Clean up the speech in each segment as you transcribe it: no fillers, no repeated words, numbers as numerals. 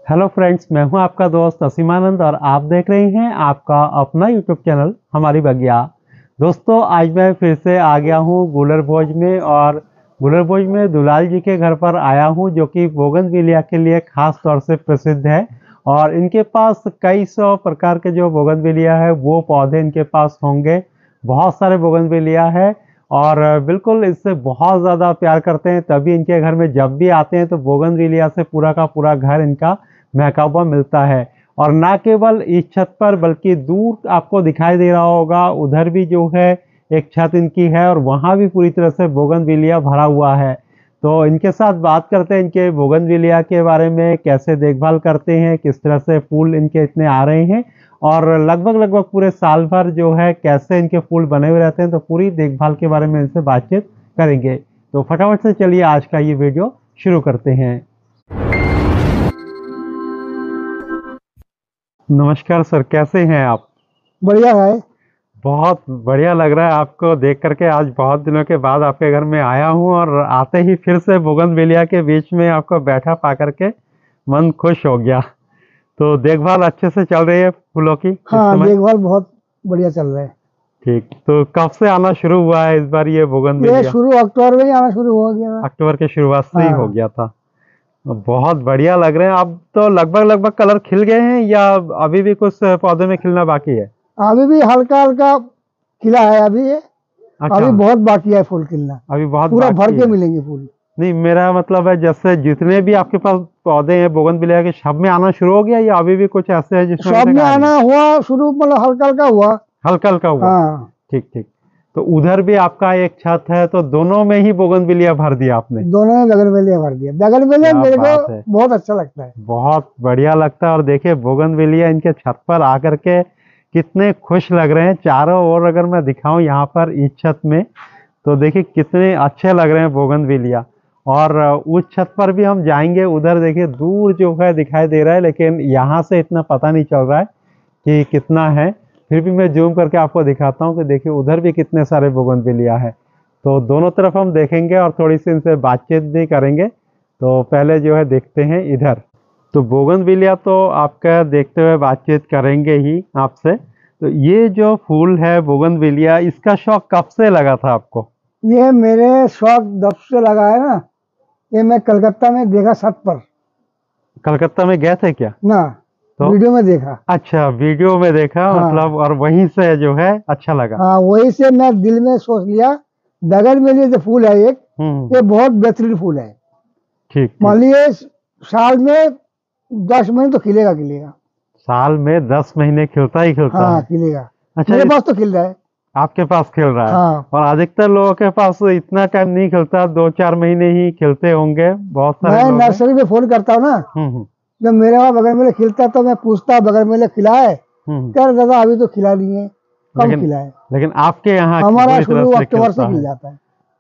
Hello friends, मैं हूं आपका दोस्त असीमानंद और आप देख रहे हैं आपका अपना यूट्यूब चैनल हमारी बगिया। दोस्तों, आज मैं फिर से आ गया हूं गुलर भोज में और गुलर भोज में दुलाल जी के घर पर आया हूं, जो कि बोगनविलिया के लिए खास तौर से प्रसिद्ध है। और इनके पास कई सौ प्रकार के जो बोगनविलिया है वो पौधे इनके पास होंगे। बहुत सारे बोगनविलिया है और बिल्कुल इससे बहुत ज़्यादा प्यार करते हैं, तभी इनके घर में जब भी आते हैं तो बोगनविलिया से पूरा का पूरा घर इनका महका हुआ मिलता है। और ना केवल इस छत पर बल्कि दूर आपको दिखाई दे रहा होगा, उधर भी जो है एक छत इनकी है और वहाँ भी पूरी तरह से बोगनविलिया भरा हुआ है। तो इनके साथ बात करते हैं इनके बोगनविलिया के बारे में, कैसे देखभाल करते हैं, किस तरह से फूल इनके इतने आ रहे हैं और लगभग लगभग पूरे साल भर जो है कैसे इनके फूल बने हुए रहते हैं। तो पूरी देखभाल के बारे में इनसे बातचीत करेंगे। तो फटाफट से चलिए आज का ये वीडियो शुरू करते हैं। नमस्कार सर, कैसे हैं आप? बढ़िया है। बहुत बढ़िया लग रहा है आपको देख करके। आज बहुत दिनों के बाद आपके घर में आया हूँ और आते ही फिर से बोगनविलिया के बीच में आपको बैठा पा करके मन खुश हो गया। तो देखभाल अच्छे से चल रही है फूलों की इस हाँ, समय? देखभाल बहुत बढ़िया चल रहा है। ठीक, तो कब से आना शुरू हुआ है इस बार ये ये बोगनविलिया? शुरू अक्टूबर में ही आना शुरू हो गया था। अक्टूबर के शुरुआत से ही हो हाँ, गया था। बहुत बढ़िया लग रहे हैं। अब तो लगभग लगभग कलर खिल गए हैं या अभी भी कुछ पौधे में खिलना बाकी है? अभी भी हल्का हल्का खिला है अभी ये। अच्छा, अभी बहुत बाकी है फूल खिलना। अभी बहुत पूरा भर बाकी के है। मिलेंगे फूल। नहीं, मेरा मतलब है जैसे जितने भी आपके पास पौधे हैं बोगनविलिया के, सब में आना शुरू हो गया या अभी भी कुछ ऐसे हैं जिसमें सब अभी तक में आ नहीं? आना हुआ शुरू, मतलब हल्का हल्का हुआ। हल्का हल्का हुआ। हाँ, ठीक ठीक। तो उधर भी आपका एक छत है, तो दोनों में ही बोगनविलिया भर दिया आपने? दोनों में बगनवेलिया भर दिया। बगनवेलिया क्या मेरे बात है, को बहुत अच्छा लगता है। बहुत बढ़िया लगता है। और देखिए बोगनविलिया इनके छत पर आकर के कितने खुश लग रहे हैं। चारों ओर अगर मैं दिखाऊं यहाँ पर इस छत में, तो देखिए कितने अच्छे लग रहे हैं बोगनविलिया। और उस छत पर भी हम जाएंगे। उधर देखिए दूर जो है दिखाई दे रहा है, लेकिन यहाँ से इतना पता नहीं चल रहा है कि कितना है। फिर भी मैं जूम करके आपको दिखाता हूँ कि देखिए उधर भी कितने सारे बोगनविलिया है। तो दोनों तरफ हम देखेंगे और थोड़ी सी इनसे बातचीत भी करेंगे। तो पहले जो है देखते हैं इधर। तो बोगनविलिया तो आपका देखते हुए बातचीत करेंगे ही आपसे। तो ये जो फूल है बोगनविलिया, इसका शौक कब से लगा था आपको? ये मेरे शौक दब से लगा है ना। ये मैं कलकत्ता में देखा छत पर कलकत्ता में गए थे क्या? ना, तो वीडियो में देखा। अच्छा, वीडियो में देखा मतलब, हाँ और वहीं से जो है अच्छा लगा। हाँ, वही से मैं दिल में सोच लिया। बगनवेलिया जो फूल है एक, हम्म। ये बहुत बेहतरीन फूल है। ठीक ठीक। मान लिए साल में 10 महीने तो खिलेगा खिलेगा। साल में 10 महीने खिलता ही खिलता हाँ, है? खिलेगा। अच्छा, मेरे पास तो खिल रहा है। आपके पास खिल रहा है? हाँ, और अधिकतर लोगों के पास इतना टाइम नहीं खिलता, 2-4 महीने ही खिलते होंगे बहुत सारे मैं लोग हैं। नर्सरी में फोन करता हूँ ना, हम्म। जब मेरे वहाँ बगनवेलिया खिलता है तो मैं पूछता बगनवेलिया खिला है? हम्म। कह रहे दादा अभी तो खिला नहीं है, कम लेकिन खिला है। लेकिन आपके यहाँ हमारा पूरी तरह शुरू से अक्टूबर से खिलता खिल है? जाता है।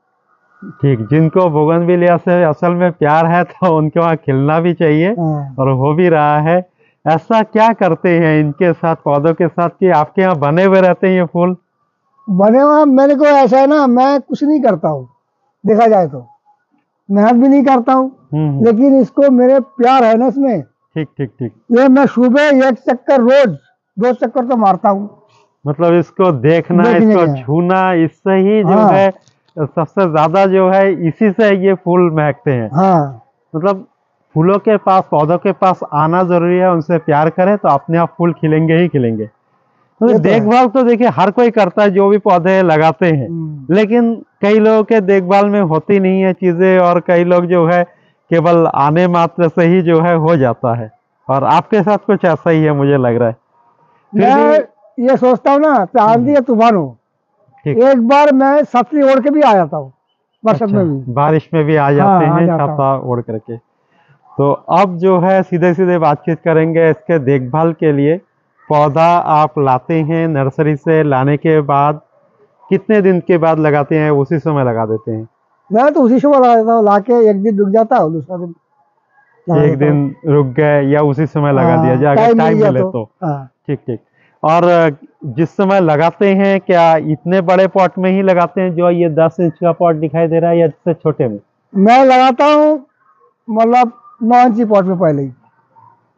ठीक, जिनको बोगनविलिया से असल में प्यार है तो उनके वहाँ खिलना भी चाहिए हाँ, और हो भी रहा है। ऐसा क्या करते हैं इनके साथ, पौधों के साथ, कि आपके यहाँ बने हुए रहते हैं ये फूल? बने वहाँ मेरे को ऐसा है ना, मैं कुछ नहीं करता हूँ। देखा जाए तो मेहनत भी नहीं करता हूँ, हम्म। लेकिन इसको मेरे प्यार है ना इसमें। ठीक ठीक ठीक। ये मैं सुबह एक चक्कर रोज, 2 चक्कर तो मारता हूँ। मतलब इसको देखना, देखने इसको के। छूना, इससे ही जो है हाँ सबसे ज्यादा जो है इसी से ये फूल महकते हैं। हाँ, मतलब फूलों के पास, पौधों के पास आना जरूरी है, उनसे प्यार करें तो अपने आप फूल खिलेंगे ही खिलेंगे। तो ये तो है। देखभाल तो देखिए हर कोई करता है जो भी पौधे लगाते हैं, लेकिन कई लोगों के देखभाल में होती नहीं है चीजें, और कई लोग जो है केवल आने मात्र से ही जो है हो जाता है। और आपके साथ कुछ ऐसा ही है मुझे लग रहा है। फिर भी मैं ये सोचता हूँ ना कि आंधी या तूफान हो, ठीक। एक बार मैं छतरी ओढ़ के भी आ जाता हूँ, बरसात अच्छा, में भी। बारिश में भी आ जाते हाँ, आ हैं जाता हूँ। छाता ओढ़ करके। तो अब जो है सीधे सीधे बातचीत करेंगे इसके देखभाल के लिए। पौधा आप लाते हैं नर्सरी से, लाने के बाद कितने दिन के बाद लगाते हैं, उसी समय लगा देते हैं? मैं तो उसी समय लगा देता हूँ, लाके एक दिन रुक जाता हूँ, दूसरा दिन लगा एक देता दिन हूँ। रुक गए या उसी समय लगा दिया हाँ, जाए अगर टाइम मिल टाइम गया मिले तो। तो? हाँ, ठीक ठीक। और जिस समय लगाते हैं क्या इतने बड़े पॉट में ही लगाते हैं जो ये 10 इंच का पॉट दिखाई दे रहा है, या इससे छोटे में? मैं लगाता हूँ मतलब 9 इंची पॉट में पहले ही।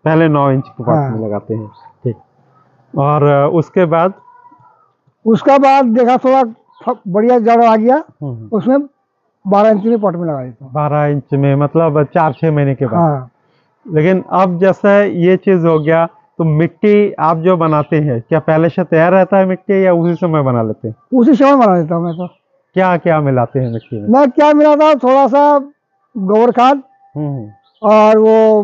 पहले 9 इंच के पॉट में हाँ। लगाते हैं, ठीक। और उसके बाद उसका बाद देखा थोड़ा बढ़िया जड़ आ गया, हम्म, उसमें 12 इंच में पॉट में लगा देता हूँ। 12 इंच में मतलब 4-6 महीने के बाद। हाँ, लेकिन अब जैसे ये चीज हो गया, तो मिट्टी आप जो बनाते हैं क्या पहले से तैयार रहता है मिट्टी, या उसी समय बना लेते हैं? उसी समय बना देता हूँ मैं तो। क्या क्या मिलाते हैं मिट्टी में? मैं क्या मिलाता हूँ, थोड़ा सा गोबर खाद हम्म और वो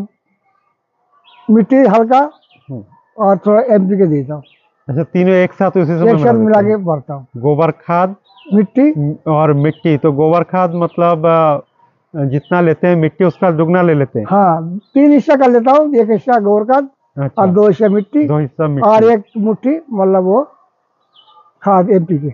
मिट्टी हल्का हम्म। और थोड़ा एमपी के देता हूँ, अच्छा, तीनों एक साथ उसी समय एक साथ मिला मिला देते के हैं? भरता हूँ। गोबर खाद मिट्टी, और मिट्टी, तो गोबर खाद मतलब जितना लेते हैं मिट्टी उसका दुगना ले लेते हैं? हाँ 3 हिस्सा कर लेता हूँ, 1 हिस्सा गोबर खाद अच्छा, और 2 हिस्सा मिट्टी 2 हिस्सा और मिट्टी। 1 मुट्ठी मतलब वो खाद एमपी के।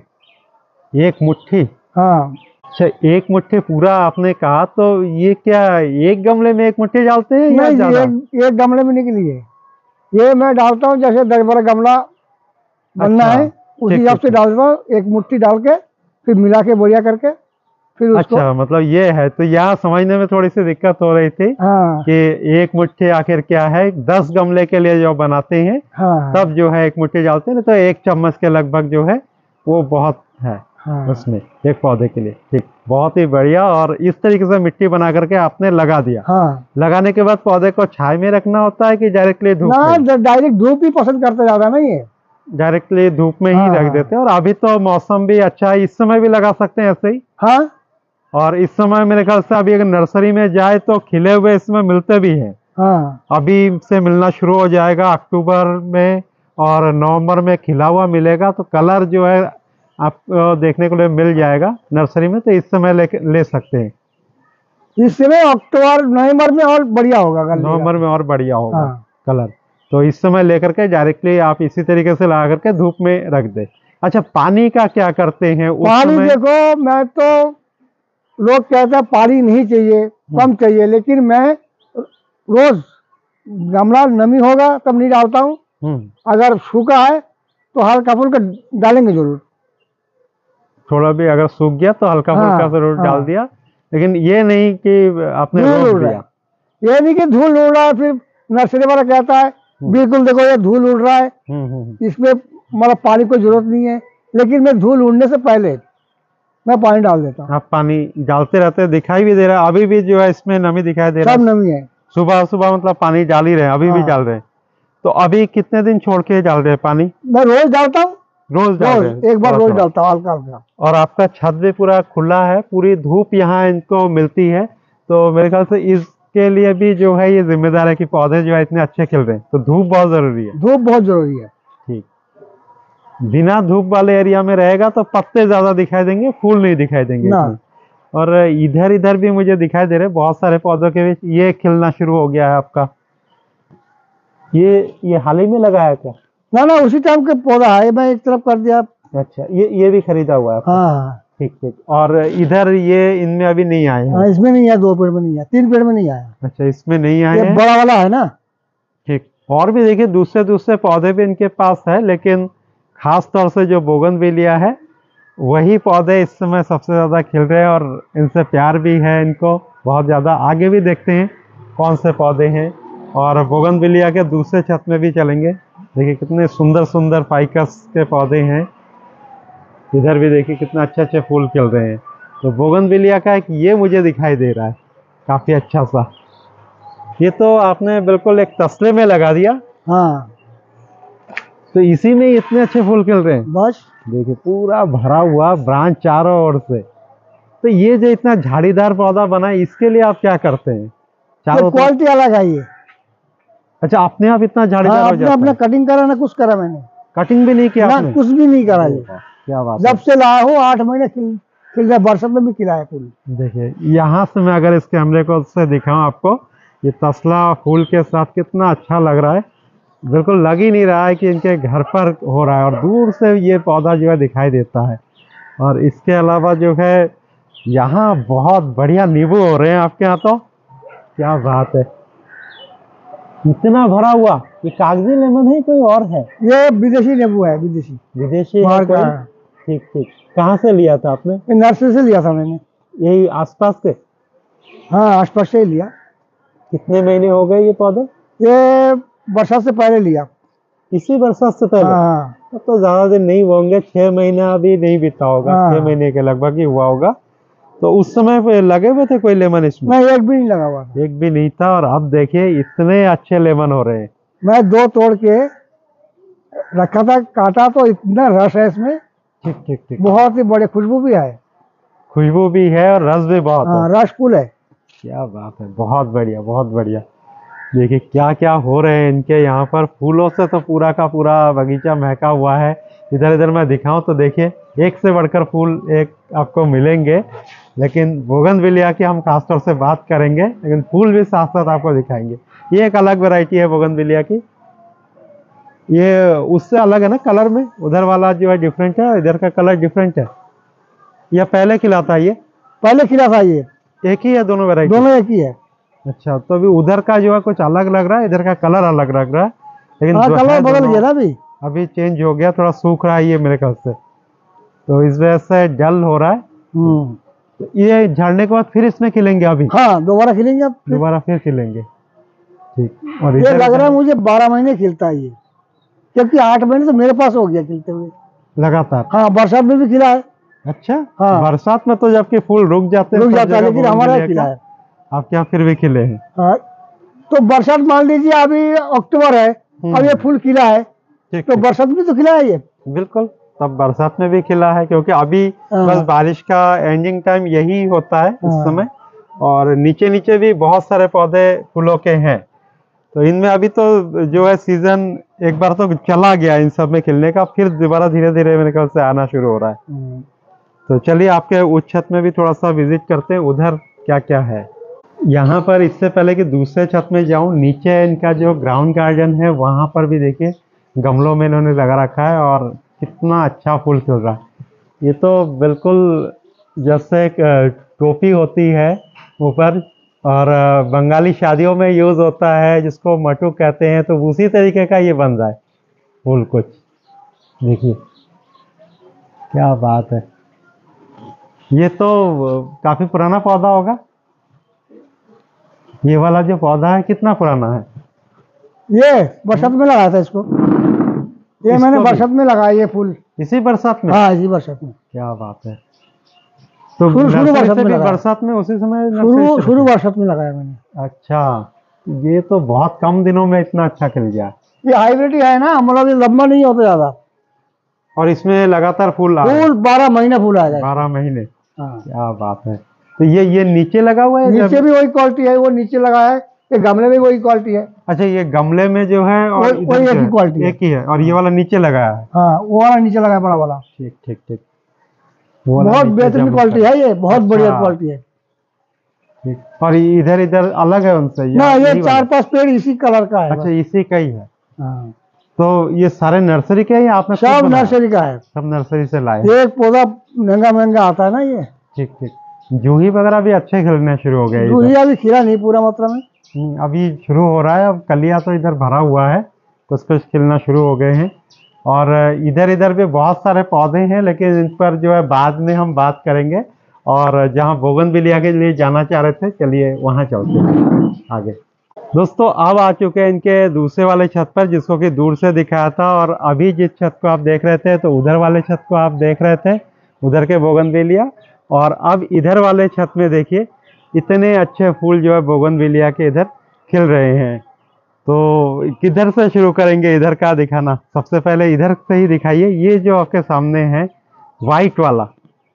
1 मुट्ठी? हाँ, अच्छा, 1 मुट्ठी पूरा आपने कहा, तो ये क्या एक गमले में 1 मुट्ठी डालते हैं या नहीं, ज्यादा? एक गमले में निकली है, ये मैं डालता हूँ जैसे 10-12 गमला बनना अच्छा, है उसी ठीक हिसाब ठीक से ठीक। डाल देता हूँ, 1 मुट्ठी डाल के फिर मिला के बढ़िया करके फिर उसको। अच्छा, मतलब ये है, तो यहाँ समझने में थोड़ी सी दिक्कत हो रही थी हाँ कि 1 मुट्ठी आखिर क्या है। 10 गमले के लिए जो बनाते हैं हाँ तब जो है 1 मुट्ठी डालते हैं, तो 1 चम्मच के लगभग जो है वो बहुत है हाँ उसमें एक पौधे के लिए, ठीक। बहुत ही बढ़िया। और इस तरीके से मिट्टी बना करके आपने लगा दिया। हाँ। लगाने के बाद पौधे को छाया में रखना होता है कि डायरेक्टली धूप में? ना, डायरेक्ट धूप ही पसंद करता ज्यादा नहीं है। डायरेक्टली धूप में ही हाँ रख देते हैं। और अभी तो मौसम भी अच्छा है, इस समय भी लगा सकते हैं ऐसे ही। हाँ और इस समय मेरे ख्याल से अभी अगर नर्सरी में जाए तो खिले हुए इसमें मिलते भी हैं। हाँ अभी से मिलना शुरू हो जाएगा अक्टूबर में, और नवंबर में खिला हुआ मिलेगा। तो कलर जो है आपको देखने को लिए मिल जाएगा नर्सरी में, तो इस समय ले सकते हैं। इस समय अक्टूबर नवंबर में और बढ़िया होगा अगर लेगा। नवंबर में और बढ़िया होगा हाँ कलर। तो इस समय लेकर के डायरेक्टली आप इसी तरीके से लगा करके धूप में रख दे। अच्छा, पानी का क्या करते हैं उस पानी समय? देखो, मैं तो लोग कहते हैं पानी नहीं चाहिए, कम चाहिए, लेकिन मैं रोज गमला नमी होगा तब नहीं डालता हूँ, अगर सूखा है तो हल्का फुल्का डालेंगे जरूर। थोड़ा भी अगर सूख गया तो हल्का हाँ फुल्का जरूर डाल हाँ। दिया, लेकिन ये नहीं कि आपने धूल रोक उड़ रहा दिया। है, ये नहीं कि धूल उड़ रहा है फिर नर्सरी वाला कहता है बिल्कुल देखो ये धूल उड़ रहा है, इसमें मतलब पानी की जरूरत नहीं है, लेकिन मैं धूल उड़ने से पहले मैं पानी डाल देता हूँ। आप पानी डालते रहते हैं, दिखाई भी दे रहा है अभी भी जो है इसमें नमी दिखाई दे रहा सब है। नमी है। सुबह सुबह मतलब पानी डाल ही रहे हैं, अभी भी हाँ। डाल रहे हैं। तो अभी कितने दिन छोड़ के डाल रहे हैं पानी? मैं रोज डालता हूँ, रोज डाल रहे हैं? रोज एक बार थोड़ा रोज थोड़ा। डालता हूँ हल्का हल्का। और आपका छत भी पूरा खुला है, पूरी धूप यहाँ इनको मिलती है, तो मेरे ख्याल से इसके लिए भी जो है ये जिम्मेदार है कि पौधे जो है इतने अच्छे खिल रहे हैं। तो धूप बहुत जरूरी है। धूप बहुत जरूरी है। ठीक। बिना धूप वाले एरिया में रहेगा तो पत्ते ज्यादा दिखाई देंगे, फूल नहीं दिखाई देंगे ना। इतने। और इधर इधर भी मुझे दिखाई दे रहे बहुत सारे पौधों के बीच ये खिलना शुरू हो गया है आपका। ये हाल ही में लगाया क्या? ना ना, उसी टाइम के पौधा है, मैं एक तरफ कर दिया। अच्छा, ये भी खरीदा हुआ है आपका? हाँ ठीक ठीक। और इधर ये इनमें अभी नहीं आए हैं? हाँ, इसमें नहीं है, 2 पेड़ में नहीं है, 3 पेड़ में नहीं आया। अच्छा, इसमें नहीं आए ये हैं। बड़ा वाला है ना। ठीक। और भी देखिए दूसरे दूसरे पौधे भी इनके पास है, लेकिन खास तौर से जो बोगनविलिया है वही पौधे इस समय सबसे ज्यादा खिल रहे हैं, और इनसे प्यार भी है इनको बहुत ज्यादा। आगे भी देखते हैं कौन से पौधे हैं, और बोगनविलिया के दूसरे छत में भी चलेंगे। देखिए कितने सुंदर सुंदर फाइकस के पौधे हैं। इधर भी देखिए कितना अच्छे अच्छे फूल खिल रहे हैं। तो बोगनविलिया का एक ये मुझे दिखाई दे रहा है काफी अच्छा सा। ये तो आपने बिल्कुल एक तसले में लगा दिया। हाँ, तो इसी में ही इतने अच्छे फूल खिल रहे हैं। बस देखिए पूरा भरा हुआ ब्रांच चारों ओर से। तो ये जो इतना झाड़ीदार पौधा बना है इसके लिए आप क्या करते हैं? ये चारों तरफ? क्वालिटी अलग है ये। अच्छा, अपने आप इतना झाड़ीदार हाँ, हो अपने जाता अपने है? कटिंग करा ना, कुछ करा मैंने कटिंग भी नहीं किया ना, आपने? कुछ भी नहीं करा ये। क्या बात है। जब से लाया हूँ 8 महीने खिल रहा, बरसात में भी खिला है फूल। देखिए यहाँ से मैं अगर इस कैमरे को से दिखाऊं आपको, ये तसला फूल के साथ कितना अच्छा लग रहा है। बिल्कुल लग ही नहीं रहा है कि इनके घर पर हो रहा है, और दूर से ये पौधा जो है दिखाई देता है। और इसके अलावा जो है यहाँ बहुत बढ़िया नींबू हो रहे हैं आपके यहाँ। तो क्या बात है, इतना भरा हुआ। ये कागजी लेमन है कोई और है? ये विदेशी नींबू है, विदेशी विदेशी है बाहर कोई? का है। ठीक ठीक। कहाँ से लिया था आपने? ये नर्सरी से लिया था मैंने। यही आसपास से? हाँ, आसपास से ही लिया। कितने महीने हो गए ये पौधे? ये बरसात से पहले लिया। इसी बरसात से पहले? हाँ। तो ज्यादा दिन नहीं होंगे, 6 महीना अभी नहीं बीता होगा। हाँ। 6 महीने के लगभग ही हुआ होगा। तो उस समय पे लगे हुए थे कोई लेमन इसमें? नहीं, एक भी नहीं लगा हुआ था। एक भी नहीं था। और अब देखिए इतने अच्छे लेमन हो रहे हैं। मैं 2 तोड़ के रखा था, काटा तो इतना रस है इसमें। ठीक ठीक ठीक। बहुत ही बड़े, खुशबू भी है। खुशबू भी है और रस भी बहुत है। रस फुल है। क्या बात है, बहुत बढ़िया बहुत बढ़िया। देखिए क्या क्या हो रहे हैं इनके यहाँ पर। फूलों से तो पूरा का पूरा बगीचा महका हुआ है। इधर इधर मैं दिखाऊं तो देखिए एक से बढ़कर फूल एक आपको मिलेंगे। लेकिन बोगनविलिया की हम खासतौर से बात करेंगे, लेकिन फूल भी साथ साथ आपको दिखाएंगे। ये एक अलग वैरायटी है बोगनविलिया की। ये उससे अलग है ना कलर में? उधर वाला जो है डिफरेंट है, इधर का कलर डिफरेंट है। या पहले खिला था ये? पहले खिला था ये। एक ही है दोनों वैरायटी? दोनों एक ही है। अच्छा, तो अभी उधर का जो है कुछ अलग लग रहा है, इधर का कलर अलग लग रहा है। लेकिन जो कलर है बदल दोनों गया ना अभी चेंज हो गया, थोड़ा सूख रहा है ये मेरे ख्याल से। तो इस वजह से डल हो रहा है। तो ये झड़ने के बाद फिर इसमें खिलेंगे अभी? हाँ, दोबारा खिलेंगे अब। दोबारा फिर खिलेंगे। ठीक। और ये लग रहा है मुझे 12 महीने खिलता है ये, क्योंकि 8 महीने तो मेरे पास हो गया खिलते हुए लगातार? हाँ, बरसात में भी खिला है। अच्छा। हाँ। बरसात में तो जबकि फूल रुक जाते हैं, लेकिन हमारा खिला है। आपके यहाँ फिर भी खिले हैं? हाँ, तो बरसात मान लीजिए अभी अक्टूबर है, अब ये फूल खिला है, तो बरसात में तो खिला है ये। बिल्कुल, तब बरसात में भी खिला है, क्योंकि अभी बस बारिश का एंडिंग टाइम यही होता है इस समय। और नीचे नीचे भी बहुत सारे पौधे फूलों के हैं। तो इनमें अभी तो जो है सीजन एक बार तो चला गया इन सब में खिलने का, फिर दोबारा धीरे धीरे मेरे ख्याल से आना शुरू हो रहा है। तो चलिए आपके उस छत में भी थोड़ा सा विजिट करते हैं, उधर क्या क्या है। यहाँ पर इससे पहले कि दूसरे छत में जाऊँ, नीचे इनका जो ग्राउंड गार्डन है वहाँ पर भी देखिए गमलों में इन्होंने लगा रखा है और कितना अच्छा फूल खिल रहा है। ये तो बिल्कुल जैसे एक टोपी होती है ऊपर, और बंगाली शादियों में यूज होता है जिसको मटू कहते हैं, तो उसी तरीके का ये बन रहा है फूल कुछ। देखिए क्या बात है। ये तो काफी पुराना पौधा होगा। ये वाला जो पौधा है कितना पुराना है? ये बरसात में लगाया था इसको। ये मैंने बरसात में लगाया ये फूल। इसी बरसात में? हाँ, इसी बरसात में। क्या बात है। तो शुरू बरसात में बरसात में उसी समय शुरू बरसात में लगाया मैंने। अच्छा, ये तो बहुत कम दिनों में इतना अच्छा खिल गया। ये हाइब्रिड है ना, मतलब ये लंबा नहीं होता ज्यादा। और इसमें लगातार फूल 12 महीने फूल आ जाए। 12 महीने। हाँ। क्या बात है। तो ये नीचे लगा हुआ है? नीचे भी वही क्वालिटी है, वो नीचे लगा है। ये गमले में वही क्वालिटी है। अच्छा, ये गमले में जो है और वही एक ही क्वालिटी एक ही है, और ये वाला नीचे लगाया है? हाँ, वो वाला नीचे लगा है, बड़ा वाला। ठीक ठीक ठीक। बहुत बेहतरीन क्वालिटी है ये, बहुत बढ़िया क्वालिटी है। ठीक। और इधर इधर अलग है उनसे? ना, ये 4-5 पेड़ इसी कलर का है। अच्छा, इसी का ही है। हाँ। तो ये सारे नर्सरी के ही आपने? सब नर्सरी का है। सब नर्सरी से लाए? एक पौधा महंगा आता है ना ये। ठीक ठीक। जूही वगैरह भी अच्छे खिलने शुरू हो गए? जूही अभी खिला नहीं पूरा मात्रा में, अभी शुरू हो रहा है। अब कलियां तो इधर भरा हुआ है, कुछ कुछ खिलना शुरू हो गए हैं। और इधर इधर भी बहुत सारे पौधे हैं, लेकिन इन पर जो है बाद में हम बात करेंगे। और जहाँ बोगनविलिया के लिए जाना चाह रहे थे, चलिए वहाँ चलते हैं आगे। दोस्तों अब आ चुके हैं इनके दूसरे वाले छत पर, जिसको कि दूर से दिखाया था। और अभी जिस छत को आप देख रहे थे, तो उधर वाले छत को आप देख रहे थे, उधर के बोगनविलिया। और अब इधर वाले छत में देखिए इतने अच्छे फूल जो है बोगनविलिया के इधर खिल रहे हैं। तो किधर से शुरू करेंगे इधर का दिखाना? सबसे पहले इधर से ही दिखाइए। ये जो आपके सामने है वाइट वाला,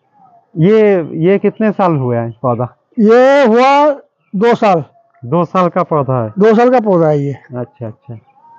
ये कितने साल हुआ है पौधा? ये हुआ 2 साल। 2 साल का पौधा है? 2 साल का पौधा है ये। अच्छा अच्छा।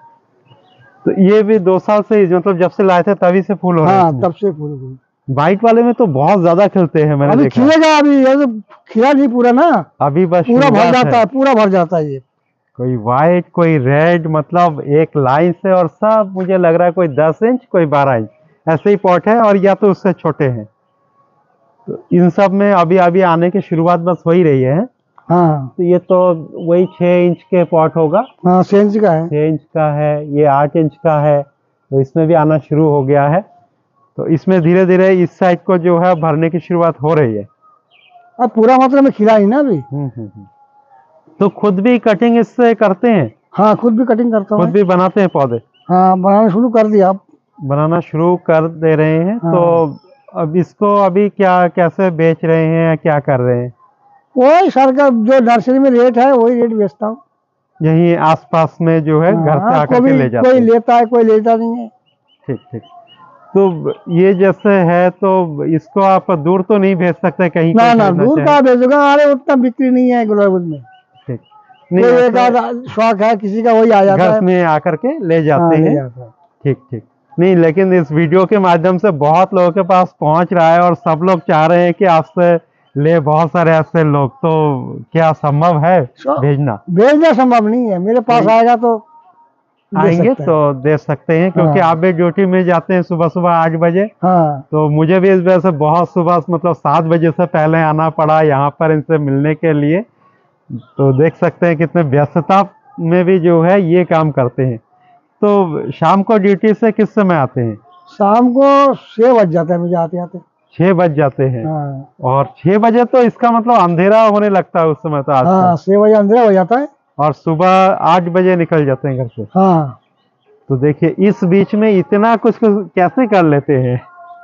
तो ये भी 2 साल से, मतलब जब से लाए थे तभी से फूल हो रहे हैं? हाँ, तब से फूल। वाइट वाले में तो बहुत ज्यादा खिलते हैं, मैंने देखा। खिलेगा अभी, ये तो खिला नहीं पूरा ना, अभी बस पूरा भर जाता है, पूरा भर जाता है ये। कोई वाइट कोई रेड, मतलब एक लाइन से। और सब मुझे लग रहा है कोई 10 इंच कोई 12 इंच ऐसे ही पॉट है, और या तो उससे छोटे हैं। तो इन सब में अभी अभी आने की शुरुआत बस हो ही रही है। हाँ। तो ये तो वही 6 इंच के पॉट होगा। हाँ, 6 इंच का है। 6 इंच का है, ये 8 इंच का है। तो इसमें भी आना शुरू हो गया है। तो इसमें धीरे धीरे इस साइड को जो है भरने की शुरुआत हो रही है। अब पूरा मात्रा में खिला ही ना अभी। तो खुद भी कटिंग इससे करते हैं? हाँ, खुद भी कटिंग करता हूँ। खुद भी बनाते हैं पौधे? हाँ, बनाना शुरू कर दिया अब। बनाना शुरू कर दे रहे हैं। हाँ। तो अब इसको अभी क्या कैसे बेच रहे हैं या क्या कर रहे हैं? वही सर का जो नर्सरी में रेट है वही रेट बेचता हूँ। यही आसपास में जो है घर से आकर के ले जाते कोई हैं? लेता है, कोई लेता नहीं है। ठीक ठीक। तो ये जैसे है तो इसको आप दूर तो नहीं भेज सकते कहीं? ना ना, दूर का भेजूंगा, अरे उतना बिक्री नहीं है गुलाबगंज में। ठीक। कोई एक आधा शौक है किसी का, वही आ जाता है, घर में आकर के ले जाते हैं। ठीक ठीक। नहीं, लेकिन इस वीडियो के माध्यम से बहुत लोगों के पास पहुंच रहा है और सब लोग चाह रहे हैं कि आपसे ले, बहुत सारे ऐसे लोग। तो क्या संभव है भेजना? भेजना संभव नहीं है, मेरे पास आएगा तो आएंगे तो दे सकते हैं, क्योंकि आप भी ड्यूटी में जाते हैं सुबह सुबह 8 बजे। हाँ। तो मुझे भी इस वजह से बहुत सुबह मतलब 7 बजे से पहले आना पड़ा यहाँ पर इनसे मिलने के लिए। तो देख सकते हैं कितने व्यस्तता में भी जो है ये काम करते हैं। तो शाम को ड्यूटी से किस समय आते हैं? शाम को 6 बज जाता है मुझे आते आते। 6 बज जाते हैं? हाँ। और 6 बजे तो इसका मतलब अंधेरा होने लगता है उस समय तो? हाँ, 6 बजे अंधेरा हो जाता है। और सुबह 8 बजे निकल जाते हैं घर से? हाँ। तो देखिए इस बीच में इतना कुछ कैसे कर लेते हैं?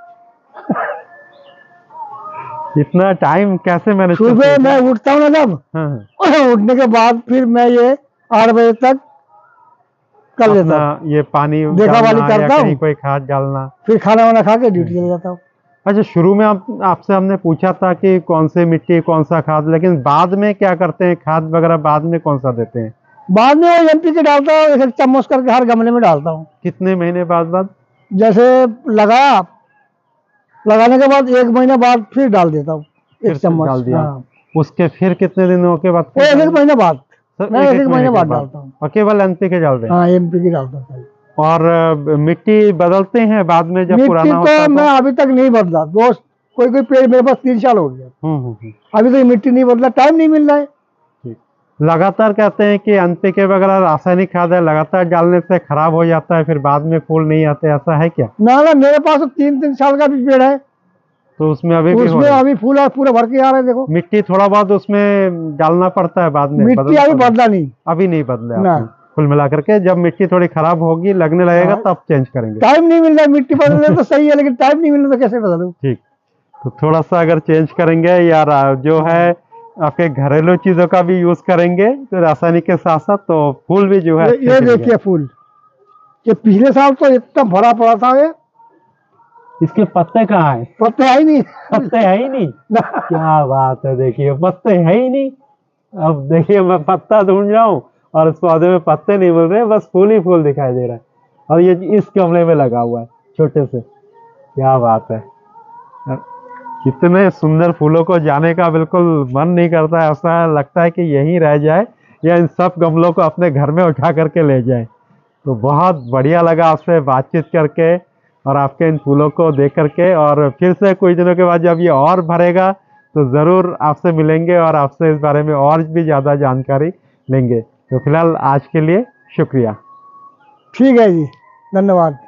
इतना टाइम कैसे मैनेज? सुबह मैं उठता हूँ ना जब, हाँ। उठने के बाद फिर मैं ये 8 बजे तक कर लेता हूँ। ये पानी देखा वाली करता हूँ, कोई खाद डालना, फिर खाना वाना खा के ड्यूटी चले जाता हूँ। अच्छा, शुरू में आपसे हमने पूछा था कि कौन सी मिट्टी कौन सा खाद, लेकिन बाद में क्या करते हैं? खाद वगैरह बाद में कौन सा देते हैं? बाद में वो एनपीके डालता हूँ, एक चम्मच करके हर गमले में डालता हूँ। कितने महीने बाद? जैसे लगाने के बाद 1 महीने बाद फिर डाल देता हूँ, 1 चम्मच डाल दिया। हाँ। उसके फिर कितने दिनों के बाद? 1 महीने बाद। मैं 1 महीने बाद डालता हूँ। और केवल एनपीके डालते हैं? हाँ, एनपीके डालता हूँ। और मिट्टी बदलते हैं बाद में जब पुराना होता है? मैं अभी तक नहीं बदला दोस्त, कोई पेड़ मेरे पास 3 साल हो गया, अभी तक मिट्टी नहीं बदला, टाइम नहीं मिल रहा है। लगातार कहते हैं कि एनपीके वगैरह रासायनिक खाद है, लगातार डालने से खराब हो जाता है, फिर बाद में फूल नहीं आते, ऐसा है क्या? ना ना, मेरे पास तो 3 साल का भी पेड़ है, तो उसमें अभी फूल पूरे भर के आ रहे हैं। देखो, मिट्टी थोड़ा बहुत उसमें डालना पड़ता है बाद में? मिट्टी अभी बदला नहीं, अभी नहीं बदला। कुल मिलाकर के जब मिट्टी थोड़ी खराब होगी, लगने लगेगा, तब चेंज करेंगे। टाइम नहीं मिल रहा है, मिट्टी बदलने तो सही है, लेकिन टाइम नहीं मिल रहा तो कैसे बदलूं? ठीक, तो थोड़ा सा अगर चेंज करेंगे यार, जो है आपके घरेलू चीजों का भी यूज करेंगे तो रासायनिक के साथ साथ, तो फूल भी जो है ये देखिए फूल, ये पिछले साल तो इतना भरा पड़ा था। ये इसके पत्ते कहाँ है? पत्ते है ही नहीं। पत्ते है ही नहीं? क्या बात है, देखिए पत्ते है ही नहीं। अब देखिए मैं पत्ता ढूंढ रहा हूँ और इस पौधे में पत्ते नहीं मिल रहे, बस फूल ही फूल दिखाई दे रहा है। और ये इस गमले में लगा हुआ है छोटे से। क्या बात है, कितने सुंदर फूलों को जाने का बिल्कुल मन नहीं करता है, ऐसा लगता है कि यहीं रह जाए या इन सब गमलों को अपने घर में उठा करके ले जाए। तो बहुत बढ़िया लगा आपसे बातचीत करके और आपके इन फूलों को देख करके, और फिर से कुछ दिनों के बाद जब ये और भरेगा तो ज़रूर आपसे मिलेंगे और आपसे इस बारे में और भी ज़्यादा जानकारी लेंगे। तो फिलहाल आज के लिए शुक्रिया। ठीक है जी, धन्यवाद।